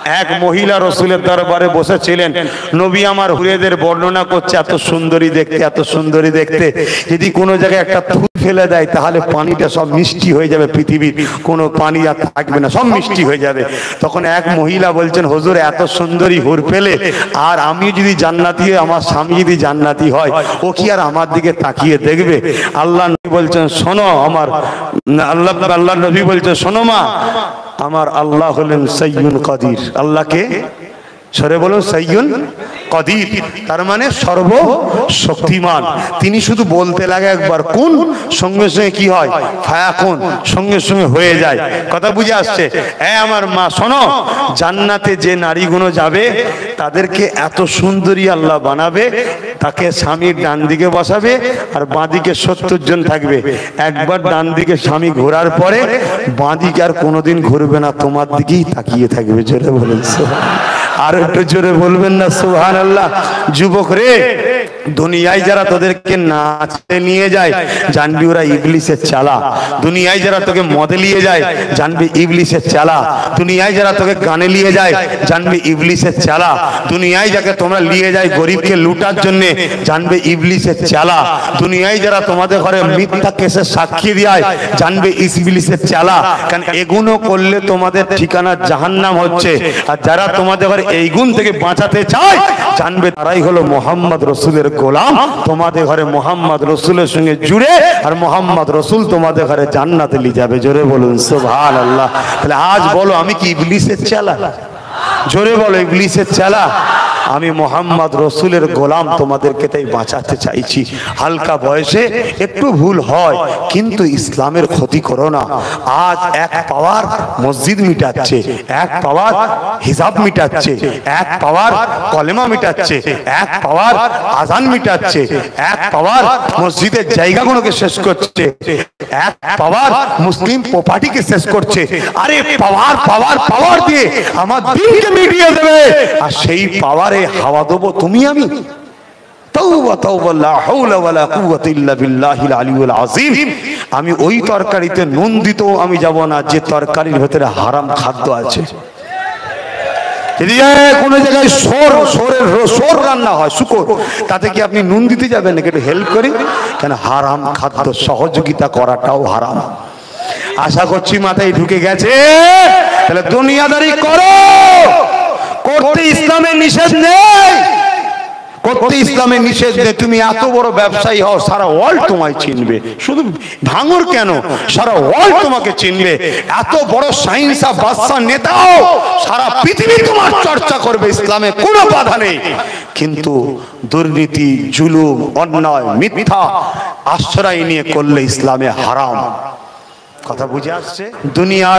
এক মহিলা রসুলের দরবারে বসেছিলেন। নবী আমার হুরেদের বর্ণনা করছে, এত সুন্দরী দেখতে, এত সুন্দরী দেখতে, যদি কোনো জায়গায় একটা থুতু ফেলে দেয় তাহলে পানিটা সব মিষ্টি হয়ে যাবে, পৃথিবীর কোনো পানি আর থাকবে না, সব মিষ্টি হয়ে যাবে। তখন এক মহিলা বলছেন, হুজুর এত সুন্দরী হুর পেলে আর আমি যদি জান্নাতি হয়, আমার স্বামী যদি জান্নাতি হয়, ও কি আর আমার দিকে তাকিয়ে দেখবে? আল্লাহ নবী বলছেন, শোনো আমার আল্লাহ নবী বলছেন, শোনো মা, আমার আল্লাহ হলেন সাইয়্যুন কাদির। আল্লাহকে সরে বলুন, সাইয়্যুন কাদির, তার মানে সর্বশক্তিমান। তিনি শুধু বলতে লাগে একবার কোন, সঙ্গে সঙ্গে কি হয়? ফায়াকুন, সঙ্গে সঙ্গে হয়ে যায়। কথা বুঝে আসছে? আমার মা শোনো, জান্নাতে যে নারীগুলো যাবে তাদেরকে এত সুন্দরী আল্লাহ বানাবে, তাকে স্বামীর ডান দিকে বসাবে আর বাঁ দিকে 70 জন থাকবে। একবার ডান দিকে স্বামী ঘোরার পরে বাঁ দিকে আর কোনোদিন ঘুরবে না, তোমার দিকেই তাকিয়ে থাকবে। জোরে বলেন আর একটু জোরে বলবেন না সুবহানাল্লাহ। যুবক রে, দুনিয়ায় যারা তোদেরকে নাচতে নিয়ে যায় জানবি ওরা ইবলিসের চালা। দুনিয়ায় যারা তোকে মদে নিয়ে যায় জানবি ইবলিসের চালা। দুনিয়ায় যারা তোকে গানে নিয়ে যায় জানবি ইবলিসের চালা। দুনিয়ায় যাকে তোমরা নিয়ে যায় গরিবকে লুটার জন্য জানবে ইবলিসের চালা। দুনিয়ায় যারা তোমাদের ঘরে মিথ্যা কেসে সাক্ষী দেয় জানবে ইবলিসের চালা। কারণ এগুলো করলে তোমাদের ঠিকানা জাহান্নাম হচ্ছে। আর যারা তোমাদের ঘরে এই গুণ থেকে বাঁচাতে চায় জানবে তারাই হলো মোহাম্মদ রসুলের গোলাম। তোমাদের ঘরে মোহাম্মদ রসুলের সঙ্গে জুড়ে আর মোহাম্মদ রসুল তোমাদের ঘরে জান্নাতে নিয়ে যাবে। জোরে বলুন সুবহানাল্লাহ। তাহলে আজ বলো, আমি কি ইবলিসের চালা? জোরে বলো, ইবলিসের চালা? আমি মোহাম্মদ রসুলের গোলাম, তোমাদেরকে তাই বাঁচাতে চাইছি। হালকা বয়সে একটু ভুল হয়, কিন্তু ইসলামের ক্ষতি করো না। আজ এক পাওয়ার মসজিদ মিটাচ্ছে, এক পাওয়ার হিজাব মিটাচ্ছে, এক পাওয়ার কলেমা মিটাচ্ছে, এক পাওয়ার আজান মিটাচ্ছে, এক পাওয়ার মসজিদের জায়গাগুলোকে শেষ করছে, এক পাওয়ার মুসলিম প্রপার্টিকে শেষ করছে। আরে পাওয়ার পাওয়ার পাওয়ার দিয়ে আমার দিনকে মিটিয়ে দেবে, আর সেই পাওয়ার হাওয়া দেবো তুমি আমি। তাওবা তাওবা, লা হাওলা ওয়ালা কুওয়াতা ইল্লা বিল্লাহিল আলিয়্যিল আযীম। আমি ওই তরকারিতে নুন দিতেও আমি যাব না যে তরকারির ভিতরে হারাম খাদ্য আছে। যদি কোনো জায়গায় সোর রান্না হয়, শুকর, তাতে কি আপনি নুন দিতে যাবেন নাকি? একটু হেল্প করি কেন? হারাম খাদ্য সহযোগিতা করাটাও হারাম। আশা করছি মাথায় ঢুকে গেছে। তাহলে দুনিয়াদারি করো, করতে ইসলামের নিষেধ নেই, করতে ইসলামের নিষেধ নেই। তুমি এত বড় ব্যবসায়ী হও, সারা ওয়ার্ল্ড তোমায় চিনবে। শুধু ভাঙর কেন, সারা ওয়ার্ল্ড তোমাকে চিনবে। এত বড় সাইন্সা বাদশা নেতা হও, সারা পৃথিবী তোমার চর্চা করবে। ইসলামে কোনো বাধা নেই, কিন্তু দুর্নীতি, জুলুম, অন্যায়, মিথ্যা আশ্রয় নিয়ে করলে ইসলামে হারাম। কথা বুঝে আসছে? দুনিয়ার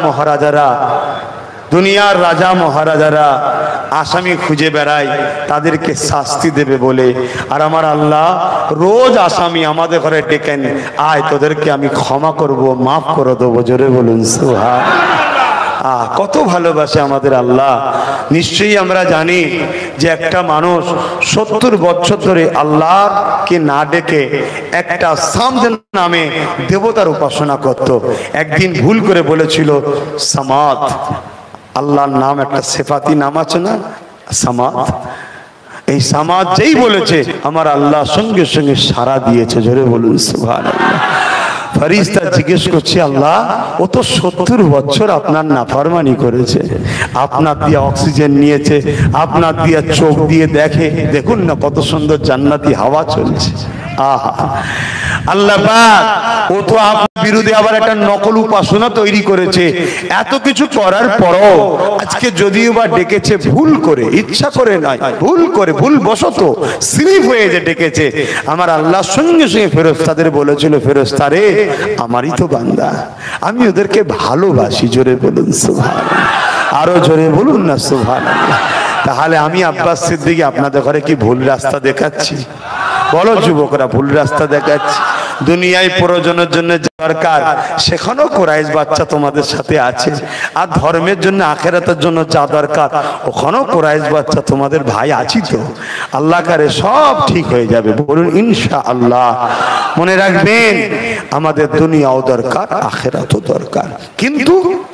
রাজা মহারাজারা আসামি খুঁজে বেড়ায়, তাদেরকে শাস্তি দেবে বলে। আর আমার আল্লাহ রোজ আসামি আমাদের ঘরে ডেকেন, আয় তোদেরকে আমি ক্ষমা করব, মাফ করে দেবো। জোরে বলুন সুবহানাল্লাহ। কত ভালোবাসে আমাদের আল্লাহ। নিশ্চয়ই আমরা জানি যে একটা মানুষ 70 বছর ধরে আল্লাহকে না ডেকে একটা সামদ নামে দেবতার উপাসনা করত। একদিন ভুল করে বলেছিল সামাদ। আল্লাহর নাম একটা সিফাতি নাম আছে না, সামাদ। এই সামাদ যেই বলেছে আমার আল্লাহ সঙ্গে সঙ্গে সাড়া দিয়েছে। জোরে বলুন সুবহানাল্লাহ। ফেরেশতা জিজ্ঞেস করছে, আল্লাহ ও তো 70 বছর আপনার নাফরমানি করেছে, আপনার দিয়ে অক্সিজেন নিয়েছে, আপনার দিয়ে চোখ দিয়ে দেখে, দেখুন না কত সুন্দর জান্নাতি হাওয়া চলছে। আল্লাহ পাক ও তো আপনার বিরুদ্ধে আবার একটা নকল উপাসনা তৈরি করেছে। এত কিছু করার পরও আজকে যদিও বা ডেকেছে ভুল করে, ইচ্ছা করে নয়, ভুল করে, ভুল বশত স্লিপ হয়ে যে ডেকেছে। আমার আল্লাহ সঙ্গে সঙ্গে ফেরেশতাদের বলেছিল, ফেরেশতারে আমারই তো বান্দা, আমি ওদেরকে ভালোবাসি। জোরে বলুন সুবহানাল্লাহ। আরো জোরে বলুন না সুবহানাল্লাহ। তাহলে আমি আব্বাস সিদ্দিকী আপনাদের ঘরে কি ভুল রাস্তা দেখাচ্ছি? বলো যুবকরা, ভুল রাস্তা দেখাচ্ছি? দুনিয়ায় প্রয়োজনের জন্য দরকার সেখানেও কুরাইশ বাচ্চা তোমাদের সাথে আছে, আর ধর্মের জন্য আখিরাতের জন্য যা দরকার ওখানেও কুরাইশ বাচ্চা তোমাদের ভাই আছি। তো আল্লাহ করে সব ঠিক হয়ে যাবে। বলুন ইনশাআল্লাহ। মনে রাখবেন আমাদের দুনিয়াও দরকার, আখিরাতও দরকার, কিন্তু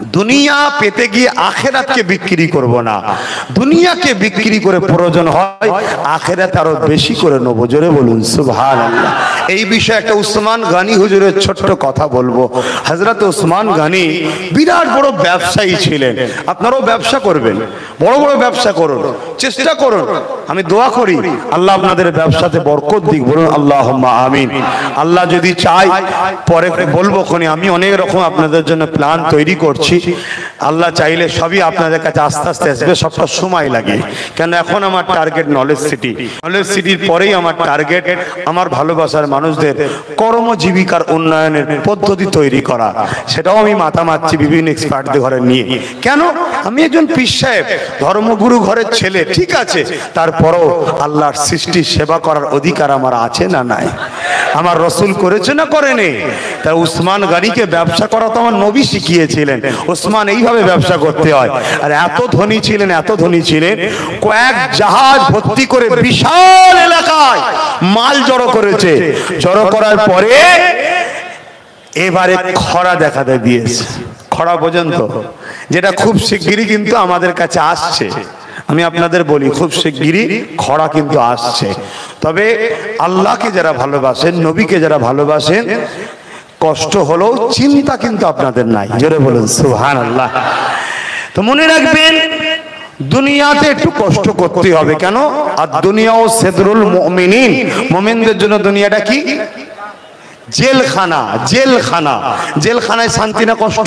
দুনিয়া পেতে গিয়ে আখেরাতকে বিক্রি করব না, দুনিয়াকে বিক্রি করে প্রয়োজন হয় আখেরাত আরো বেশি করে নেব। জোরে বলুন সুবহানাল্লাহ। এই বিষয়ে একটা উসমান গনি হুজুরের ছোট্ট কথা বলবো। হযরত উসমান গনি বিরাট বড় ব্যবসায়ী ছিলেন। আপনারাও ব্যবসা করবেন, বড় বড় ব্যবসা করুন, চেষ্টা করুন। আমি দোয়া করি আল্লাহ আপনাদের ব্যবসাতে বরকত দিক। বলুন আল্লাহুম্মা আমিন। আল্লাহ যদি চায় পরে বলবো কোনি, আমি অনেক রকম আপনাদের জন্য প্ল্যান তৈরি করছি। আল্লাহ চাইলে সবই আপনাদের কাছে আস্তে আস্তে আসবে, সবটা সময় লাগে। কেন এখন আমার টার্গেট নলেজ সিটি, নলেজ সিটির পরেই আমার টার্গেট আমার ভালোবাসার মানুষদের কর্মজীবিকার উন্নয়নের পদ্ধতি তৈরি করা। সেটাও আমি মাথা মারছি বিভিন্ন এক্সপার্টদের ঘরে নিয়ে। কেন? আমি একজন পীর সাহেব, ধর্মগুরু ঘরের ছেলে, ঠিক আছে, তারপরও আল্লাহর সৃষ্টির সেবা করার অধিকার আমার আছে না নাই? আমার রসুল করেছে না করেনি? তা উসমান গনিকে ব্যবসা করা তো আমার নবী শিখিয়েছিলেন। উসমান এইভাবে ব্যবসা করতে হয়। আর এত ধনী ছিলেন, এত ধনী ছিলেন, কয়েক জাহাজ ভর্তি করে বিশাল এলাকায় মাল জড়ো করেছে। জড়ো করার পরে এবারে খরা দেখা দিয়েছে, খরা পর্যন্ত, যেটা খুব শিগগিরই কিন্তু আমাদের কাছে আসছে। আমি আপনাদের বলি খুব শিগগিরই খরা কিন্তু আসছে। তবে আল্লাহকে যারা ভালোবাসেন, নবীকে যারা ভালোবাসেন, কষ্ট হলেও চিন্তা কিন্তু আপনাদের নাই। জোরে বলুন সুবহানাল্লাহ। তো মনে রাখবেন দুনিয়াতে একটু কষ্ট করতে হবে। কেন? আর দুনিয়াও সিদরুল মুমিনিন, মুমিনদের জন্য দুনিয়াটা কি? জেলখানা। জেলখানা, জেলখানায় শান্তি না কষ্ট?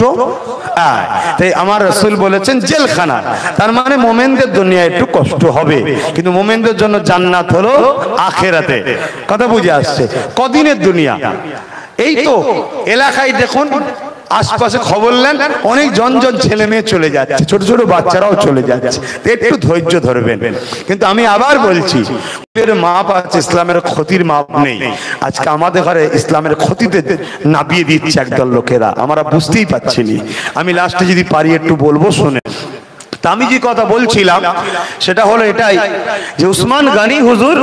তাই আমার রাসূল বলেছেন জেলখানা। তার মানে মুমিনদের দুনিয়ায় একটু কষ্ট হবে, কিন্তু মুমিনদের জন্য জান্নাত হলো আখিরাতে। কথা বুঝে আসছে? কদিনের দুনিয়া? এই তো এলাকায় দেখুন, আশপাশে খবর নেন, অনেক জন ছেলে মেয়ে চলে যাচ্ছে, ছোট ছোট বাচ্চারাও চলে যাচ্ছে। একটু ধৈর্য ধরবেন। কিন্তু আমি আবার বলছি, মাপ আছে, ইসলামের ক্ষতির মাপ নেই। আজকে আমাদের ঘরে ইসলামের ক্ষতিতে নাবিয়ে দিচ্ছে একদল লোকেরা, আমরা বুঝতেই পারছি না। আমি লাস্টে যদি পারি একটু বলবো, শুনে। তা আমি যে কথা বলছিলাম সেটা হলো এটাই যে উসমান গনি হুজুর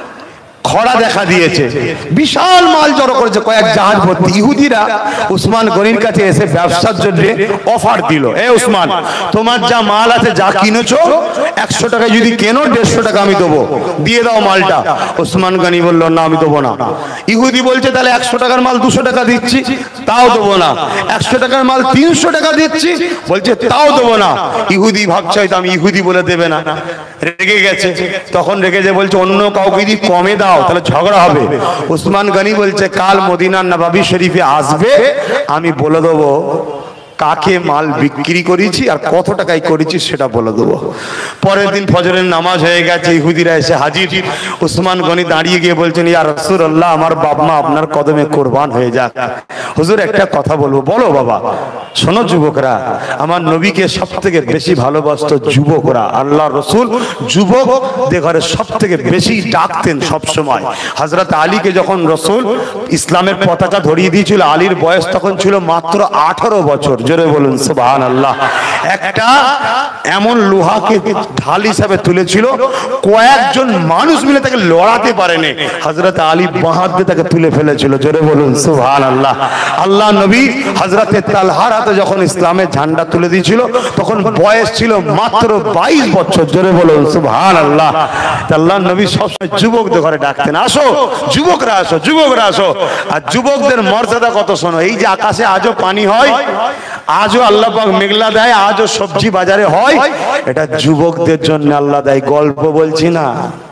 খরা দেখা দিয়েছে, বিশাল মাল জড়ো করেছে, কয়েক জাহাজ ভর্তি। ইহুদিরা উসমান গনির কাছে এসে ব্যবসার জন্য অফার দিল, এ উসমান, তোমার যা মাল আছে, যা কিনেছো, 100 টাকা যদি কেনো 150 টাকা আমি দেবো, দিয়ে দাও মালটা। উসমান গনি বলল, না আমি দেবো না। ইহুদি বলছে, তাহলে 100 টাকার মাল 200 টাকা দিচ্ছি, তাও দেবো না। 100 টাকার মাল 300 টাকা দিচ্ছি, বলছে তাও দেবো না। ইহুদি ভাবছে হয়তো আমি ইহুদি বলে দেবে না, রেগে গেছে। তখন রেগে যে বলছে, অন্য কাউকে যদি কমে দাও তাহলে ঝগড়া হবে। উসমান গনি বলছে, কাল মদিনার নববী শরীফে আসবে, আমি বলে দেবো কাকে মাল বিক্রি করেছি আর কত টাকায় করেছি সেটা বলে দেবো। পরের দিন ফজরের নামাজ হয়ে গেছে, ইহুদিরা এসে হাজির। উসমান গনি দাঁড়িয়ে গিয়ে বলছেন, ইয়া রাসূলুল্লাহ, আমার বাপ মা আপনার কদমে কুরবান হয়ে যাক। হুজুর একটা কথা বলবো। বলো বাবা। শোনো যুবকরা, আমার নবীকে সব থেকে বেশি ভালোবাসত যুবকরা। আল্লাহ রসুল যুবকদের ঘরে সব থেকে বেশি ডাকতেন সব সময়। হযরত আলীকে যখন রসুল ইসলামের পতাকা ধরিয়ে দিয়েছিল, আলীর বয়স তখন ছিল মাত্র 18 বছর। জোরে বলুন সুবহানাল্লাহ। একটা এমন লোহাকে ঢাল হিসাবে তুলেছিল, কয়েকজন মানুষ মিলে তাকে লড়াতে পারেনি। হযরত আলী বাঁ হাত দিয়ে তাকে তুলে ফেলেছিল। জোরে বলুন সুবহানাল্লাহ। আল্লাহ নবী হযরতে তালহার হাতে যখন ইসলামের ঝান্ডা তুলে দিয়েছিল, তখন বয়স ছিল মাত্র 22 বছর। জোরে বলুন সুবহানাল্লাহ। আল্লাহ নবী সবসময় যুবকদের ঘরে ডাকতেন, আসো যুবকরা, আসো যুবকরা, আসো। আর যুবকদের মর্যাদা কত শোনো। এই যে আকাশে আজও পানি হয়, আজও আল্লাহ পাক মেঘলা দেয়, আজও সবজি বাজারে হয়, এটা যুবকদের জন্য আল্লাহ দেয়। গল্প বলছি না,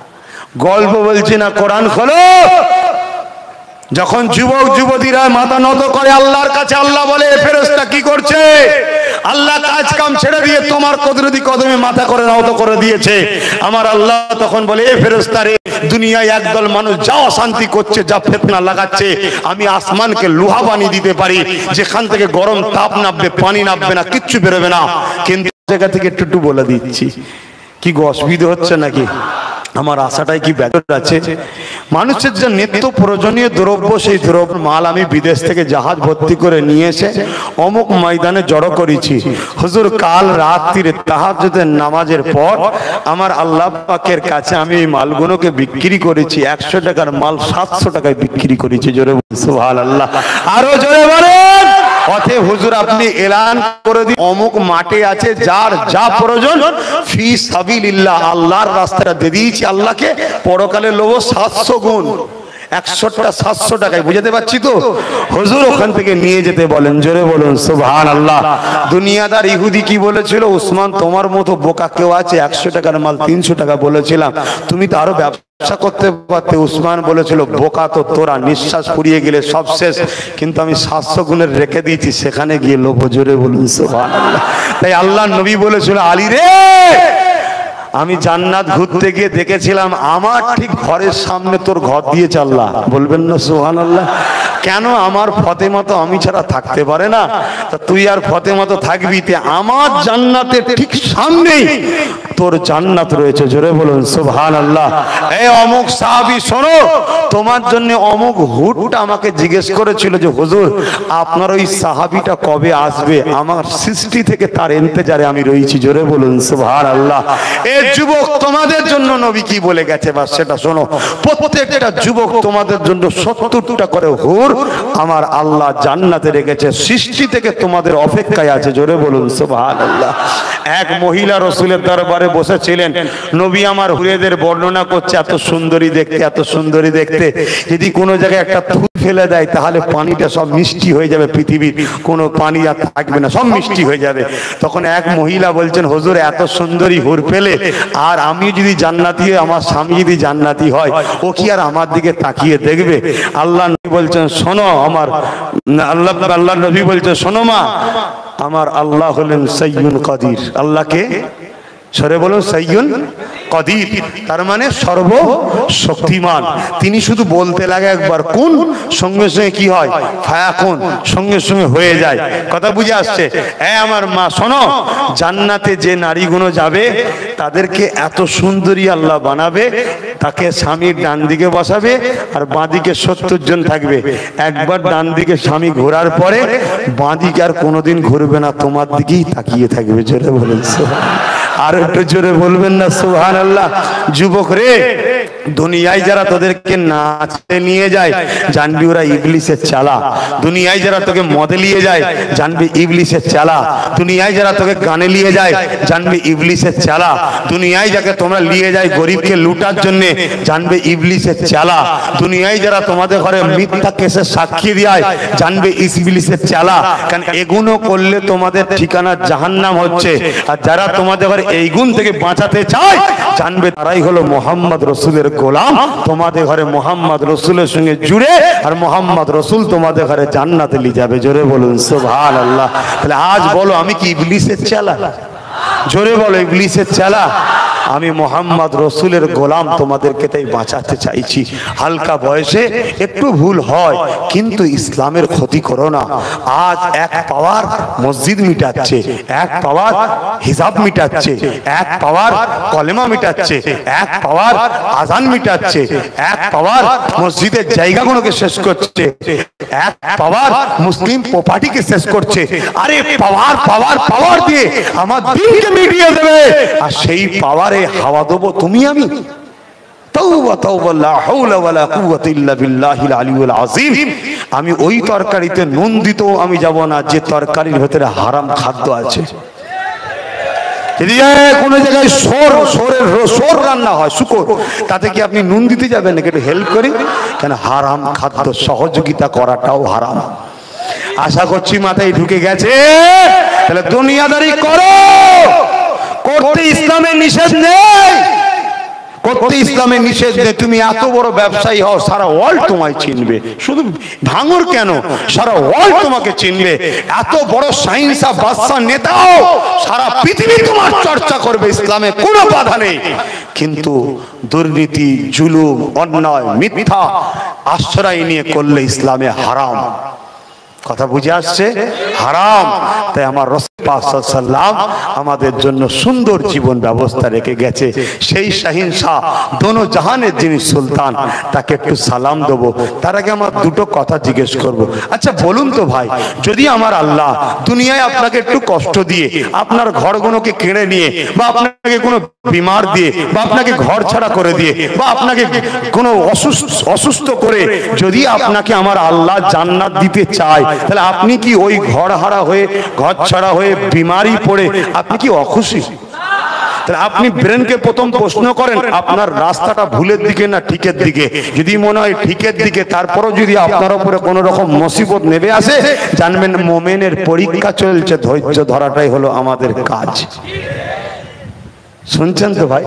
গল্প বলছি না, কোরআন খোলো। যখন যুবক যুবতীরা মাথা নত করে আল্লাহর কাছে, আল্লাহ বলে, ফেরেশতা কি করছে? আল্লাহ কাজ কাম ছেড়ে দিয়ে তোমার কুদরতি কদমে মাথা করে নত করে দিয়েছে। আমার আল্লাহ তখন বলে, এ ফেরেশতা রে, দুনিয়ায় একদল মানুষ যা অশান্তি করছে, যা ফিতনা লাগাচ্ছে, আমি আসমানকে লোহা বানিয়ে দিতে পারি, যেখান থেকে গরম তাপ নামবে, পানি নামবে না, কিচ্ছু বেরোবে না। কিন্তু জায়গা থেকে একটু বলে দিচ্ছি, কি গো অসুবিধা হচ্ছে নাকি? আমার আশাটাই কি ব্যাপার আছে? মানুষের যে নিত্য প্রয়োজনীয় দ্রব্য, সেই দ্রব্য মাল আমি বিদেশ থেকে জাহাজ ভর্তি করে নিয়ে এসে অমুক ময়দানে জড়ো করেছি। হুজুর, কাল রাত্রিরে তাহাজ্জুদের নামাজের পর আমার আল্লাহ পাকের কাছে আমি এই মালগুলোকে বিক্রি করেছি। 100 টাকার মাল 700 টাকায় বিক্রি করেছি। জোরে সুবহানাল্লাহ। আরো জোরে বলেন। অতএব হুজুর আপনি এলান করে দিন অমুক মাঠে আছে যার যা প্রয়োজন ফি সাবিলিল্লাহ আল্লাহর রাস্তায় দিয়ে দিয়েছি আল্লাহকে পরকালে লোভ 700 গুণ 100টা 700 টাকায় বুঝাতে পারছি তো হুজুর ওখান থেকে নিয়ে যেতে বলেন জোরে বলুন সুবহানাল্লাহ। দুনিয়াদার ইহুদি কি বলেছিল উসমান তোমার মতো বোকা কেউ আছে 100 টাকার মাল 300 টাকা বলেছিলাম তুমি তো আরো ব্যবসা করতে পারতে উসমান বলেছিল বোকা তো তোরা নিঃশ্বাস ফুরিয়ে গেলে সব শেষ কিন্তু আমি 700 গুণের রেখে দিয়েছি সেখানে গিয়ে লোভ জোরে বলুন সুবহানাল্লাহ। তাই আল্লাহ নবী বলেছিল আলী রে আমি জান্নাত ঘুরতে গিয়ে দেখেছিলাম আমার ঠিক ঘরের সামনে তোর ঘর দিয়েছে আল্লাহ বলবেন না সুবহানাল্লাহ। কেন আমার ফাতেমা তো আমি ছাড়া থাকতে পারে না তা তুই আর ফাতেমা তো থাকবি তে আমার জান্নাতের ঠিক সামনেই তোর জান্নাত রয়েছে জোরে বলুন সুবহানাল্লাহ। এই অমুক সাহাবী শোনো তোমার জন্য অমুক হুটটা আমাকে জিজ্ঞেস করেছিল যে হুজুর আপনার ওই সাহাবীটা কবে আসবে আমার সৃষ্টি থেকে তার ইন্তজারে আমি রয়েছি জোরে বলুন সুবহানাল্লাহ। এই যুবক তোমাদের জন্য নবী কি বলে গেছে বাস সেটা শোনো প্রত্যেকটা যুবক তোমাদের জন্য 70টা করে হুর আমার আল্লাহ জান্নাতে রেখেছে সৃষ্টি থেকে তোমাদের অপেক্ষায় আছে জোরে বলুন সুবহানাল্লাহ। এক মহিলা রাসূলের দরবারে বসেছিলেন নবী আমার হুরেদের বর্ণনা করছে এত সুন্দরী দেখতে এত সুন্দরী দেখতে যদি কোনো জায়গায় একটা থুতু ফেলে দেয় তাহলে পানিটা সব মিষ্টি হয়ে যাবে পৃথিবীর কোনো পানি আর থাকবে না সব মিষ্টি হয়ে যাবে। তখন এক মহিলা বলছেন হুজুর এত সুন্দরী হুর পেলে আর আমি যদি জান্নাতি আমার স্বামী যদি জান্নাতি হয় ও কি আর আমার দিকে তাকিয়ে দেখবে? আল্লাহ নবী বলছেন শোনো আমার আল্লাহ নবী বলছেন শোনো মা আমার আল্লাহ হলেন সাইয়্যুন কাদির। আল্লাহকে সরে বলো সাইয়্যুন কাদির তার মানে সর্বশক্তিমান। তিনি শুধু বলতে লাগে একবার কোন সঙ্গে সঙ্গে কি হয় ফায়াকুন সঙ্গে সঙ্গে হয়ে যায়। কথা বুঝে আসছে? হ্যাঁ আমার মা শোনো জান্নাতে যে নারীগুলো যাবে তাদেরকে এত সুন্দরী আল্লাহ বানাবে তাকে স্বামীর ডান দিকে বসাবে আর বাঁ দিকে 70 জন থাকবে। একবার ডান দিকে স্বামী ঘোরার পরে বাঁ দিকে আর কোনোদিন ঘুরবে না তোমার দিকেই তাকিয়ে থাকবে জোরে বলেন আর একটু জোরে বলবেন না সুবহানাল্লাহ। যুবক রে দুনিয়ায় যারা তোদেরকে নাচতে নিয়ে যায় জানবি ওরা ইবলিসের চালা। দুনিয়ায় যারা তোকে মদে নিয়ে যায় জানবি ইবলিসের চালা। দুনিয়ায় যারা তোকে গানে নিয়ে যায় জানবি ইবলিসের চালা। দুনিয়ায় যাকে তোমরা নিয়ে যায় গরিবকে লুটার জন্য জানবে ইবলিসের চালা। দুনিয়ায় যারা তোমাদের ঘরে মিথ্যা কেসে সাক্ষী দেয় জানবে ইবলিসের চালা। কারণ এগুলো করলে তোমাদের ঠিকানা জাহান্নাম হচ্ছে। আর যারা তোমাদের ঘরে এই গুণ থেকে বাঁচাতে চায় জানবে তারাই হলো মোহাম্মদ রসুলের গোলাম। তোমাদের ঘরে মোহাম্মদ রসুলের সঙ্গে জুড়ে আর মোহাম্মদ রসুল তোমাদের ঘরে জান্নাতে নিয়ে যাবে জোরে বলুন সুবহানাল্লাহ। তাহলে আজ বলো আমি কি ইবলিসের চালা? জোরে বলো ইবলিসের চালা? আমি মোহাম্মদ রসুলের গোলাম তোমাদেরকে তাই বাঁচাতে চাইছি। হালকা বয়সে একটু ভুল হয় কিন্তু ইসলামের ক্ষতি করো না। আজ এক পাওয়ার মসজিদ মিটাচ্ছে, এক পাওয়ার হিজাব মিটাচ্ছে, এক পাওয়ার কলেমা মিটাচ্ছে, এক পাওয়ার আজান মিটাচ্ছে, এক পাওয়ার মসজিদের জায়গাগুলোকে শেষ করছে, এক পাওয়ার মুসলিম প্রপার্টিকে শেষ করছে। আরে পাওয়ার পাওয়ার পাওয়ার দিয়ে আমার দিনকে মিটিয়ে দেবে আর সেই পাওয়ারে হাওয়া দেবো তুমি আমি। তাওবা তাওবা লা হাওলা ওয়ালা কুওয়াতা ইল্লা বিল্লাহিল আলিয়্যিল আযীম। আমি ওই তরকারিতে নুন দিতেও আমি যাব না যে তরকারির ভিতরে হারাম খাদ্য আছে। যদি কোনো জায়গায় সোর রান্না হয় শুকর তাতে কি আপনি নুন দিতে যাবেন নাকি একটু হেল্প করি? কেন হারাম খাদ্য সহযোগিতা করাটাও হারাম। আশা করছি মাথায় ঢুকে গেছে। তাহলে দুনিয়াদারি করো করতে ইসলামের নিষেধ নেই, করতে ইসলামের নিষেধ নেই। তুমি এত বড় ব্যবসায়ী হও সারা ওয়ার্ল্ড তোমায় চিনবে। শুধু ভাঙর কেন সারা ওয়ার্ল্ড তোমাকে চিনবে। এত বড় সাইন্সা বাদশা নেতাও সারা পৃথিবী তোমার চর্চা করবে। ইসলামে কোনো বাধা নেই কিন্তু দুর্নীতি জুলুম অন্যায় মিথ্যা আশ্রয় নিয়ে করলে ইসলামে হারাম। কথা বুঝে আসছে? হারাম। তাই আমার রাসূল পাক সাল্লাল্লাহু আলাইহি ওয়াসাল্লাম আমাদের জন্য সুন্দর জীবন ব্যবস্থা রেখে গেছে। সেই শাহিন শাহ দোনো জাহানের যিনি সুলতান তাকে একটু সালাম দেবো। তার আগে আমার দুটো কথা জিজ্ঞেস করব। আচ্ছা বলুন তো ভাই, যদি আমার আল্লাহ দুনিয়ায় আপনাকে একটু কষ্ট দিয়ে আপনার ঘরগুলোকে কেড়ে নিয়ে বা আপনাকে কোনো বিমার দিয়ে বা আপনাকে ঘর ছাড়া করে দিয়ে বা আপনাকে কোনো অসুস্থ করে যদি আপনাকে আমার আল্লাহ জান্নাত দিতে চায় তাহলে আপনি কি ওই ঘর হারা হয়ে, ঘর ছাড়া হয়ে, বিমারি পড়ে আপনি কি অখুশি? তাহলে আপনি ব্রেনকে প্রথম প্রশ্ন করেন আপনার রাস্তাটা ভুলের দিকে না ঠিকের দিকে। যদি মনে হয় ঠিকের দিকে, তারপরও যদি আপনার উপরে কোনো রকম মুসিবত নেমে আসে, জানবেন মোমেনের পরীক্ষা চলছে, ধৈর্য ধরাটাই হলো আমাদের কাজ। শুনছেন তো ভাই?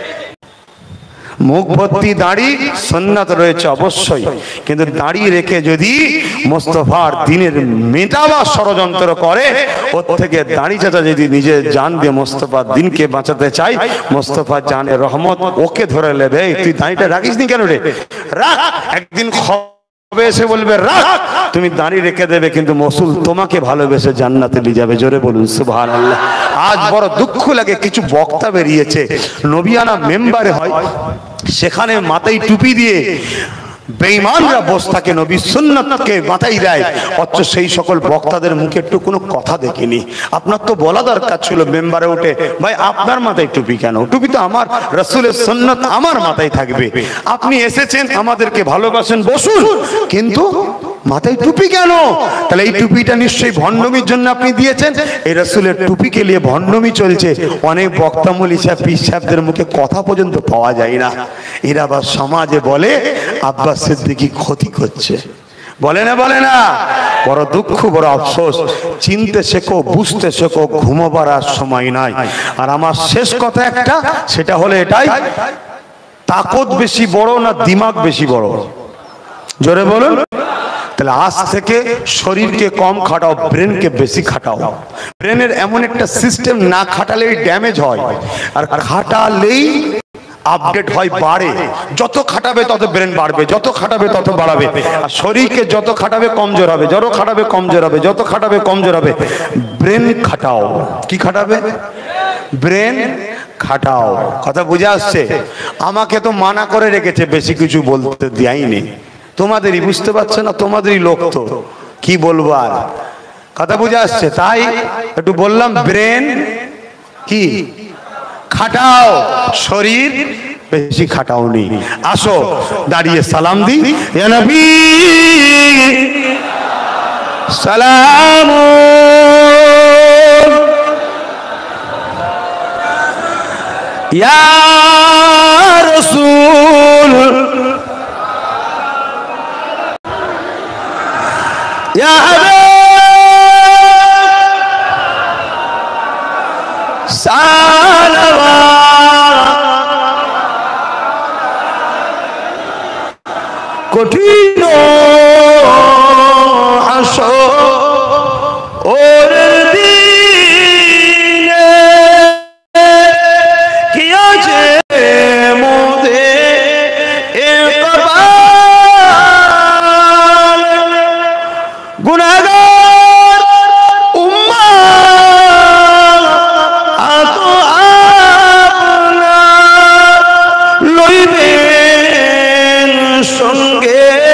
মুখ ভর্তি দাড়ি সুন্নাত রয়েছে অবশ্যই, কিন্তু দাড়ি রেখে যদি মোস্তফার দিনের মেটাবার ষড়যন্ত্র করে, ওর থেকে দাড়ি চাচা যদি নিজে জান দিয়ে মোস্তফার দিনকে বাঁচাতে চাই, মোস্তফা জানের রহমত ওকে ধরে নেবে। তুই দাড়িটা রাখিস নি কেন রে? রাখ, একদিন এসে বলবে রাখ, তুমি দাঁড়িয়ে রেখে দেবে, কিন্তু মসুল তোমাকে ভালোবেসে জান্নাতে নিয়ে যাবে। জোরে বলুন সুবহানাল্লাহ। আজ বড় দুঃখ লাগে, কিছু বক্তা বেরিয়েছে, নবিয়ানা মেম্বারে হয়, সেখানে মাথায় টুপি দিয়ে বেঈমানরা বসে থাকে, নবী সুন্নাতকে মাথায় দেয়, অথচ সেই সকল বক্তাদের মুখে একটু কোনো কথা দেখিনি। আপনার তো বলা দরকার ছিল মেম্বারে উঠে, ভাই আপনার মাথায় টুপি কেন? টুপি তো আমার রাসূলের সুন্নাত আমার মাথায় থাকবে। আপনি এসেছেন, আমাদেরকে ভালোবাসেন, বসুন, কিন্তু মাথায় টুপি কেন? তাহলে এই টুপিটা নিশ্চয়ই ভণ্ডমির জন্য আপনি দিয়েছেন। এই রাসূলের টুপিকে নিয়ে ভণ্ডমি চলছে। অনেক বক্তা মৌলভী সাহেব, পীর সাহেবদের মুখে কথা পর্যন্ত পাওয়া যায় না। এরা আবার সমাজে বলে আব্বাস সিদ্দিকী ক্ষতি করছে, বলে না বলে না? বড় দুঃখ, বড় আফসোস। চিনতে শেখো, বুঝতে শেখো, ঘুমোবার আর সময় নাই। আর আমার শেষ কথা একটা, সেটা হলো এটাই, তাকত বেশি বড় না দিমাগ বেশি বড়? জোরে বলুন। তাহলে আজ থেকে শরীরকে কম খাটাও, ব্রেনকে বেশি খাটাও। ব্রেনের এমন একটা সিস্টেম, না খাটালেই ড্যামেজ হয়, আর খাটালেই আপডেট হয়, বাড়ে। যত খাটাবে তত ব্রেন বাড়বে, যত খাটাবে তত বাড়াবে। আর শরীরকে যত খাটাবে কমজোর হবে, যত খাটাবে কমজোর হবে, যত খাটাবে কমজোর হবে। ব্রেন খাটাও। কি খাটাবে? ব্রেন খাটাও। কথা বুঝে আসছে? আমাকে তো মানা করে রেখেছে, বেশি কিছু বলতে দেয়নি। তোমাদেরই বুঝতে পারছে না, তোমাদেরই লোক তো, কি বলবো আর। কথা বুঝে আসছে? তাই একটু বললাম, ব্রেন কি খাটাও, শরীর বেশি খাটাও নি। আসো দাঁড়িয়ে সালাম দি, ইয়া নবী সালাম, ইয়া রাসূল, ইয়া হাবিব সালাম। কঠিন হাসরের দিনে কি আছে মোদের কপাল, গুনাহগার উম্মাত আতো আপনা লইবেন সঙ্গে